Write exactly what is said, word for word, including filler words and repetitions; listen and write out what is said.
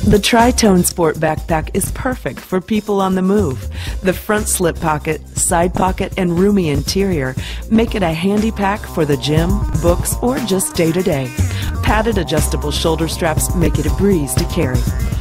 The Tri-Tone Sport Backpack is perfect for people on the move. The front slip pocket, side pocket, and roomy interior make it a handy pack for the gym, books, or just day-to-day. Padded adjustable shoulder straps make it a breeze to carry.